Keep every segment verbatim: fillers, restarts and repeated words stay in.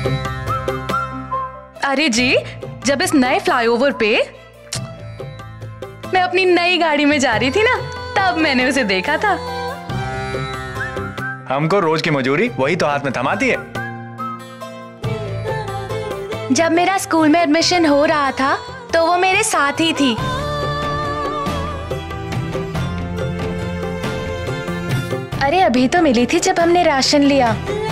अरे जी, जब इस नए फ्लाईओवर पे मैं अपनी नई गाड़ी में जा रही थी ना, तब मैंने उसे देखा था। हमको रोज की मजूरी वही तो हाथ में थमाती है। जब मेरा स्कूल में एडमिशन हो रहा था तो वो मेरे साथ ही थी। अरे अभी तो मिली थी जब हमने राशन लिया।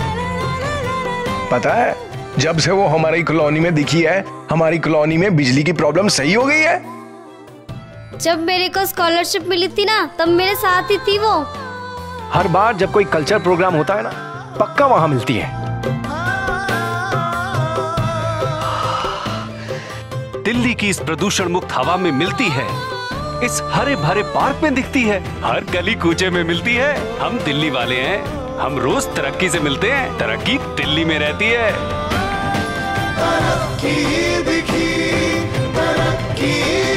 पता है, जब से वो हमारी कॉलोनी में दिखी है, हमारी कॉलोनी में बिजली की प्रॉब्लम सही हो गई है। जब मेरे को स्कॉलरशिप मिली थी ना, तब मेरे साथ ही थी वो। हर बार जब कोई कल्चर प्रोग्राम होता है ना, पक्का वहां मिलती है। दिल्ली की इस प्रदूषण मुक्त हवा में मिलती है, इस हरे भरे पार्क में दिखती है, हर गली कूचे में मिलती है। हम दिल्ली वाले हैं, हम रोज तरक्की से मिलते हैं, तरक्की दिल्ली में रहती है। तरक्की दिखी, तरक्की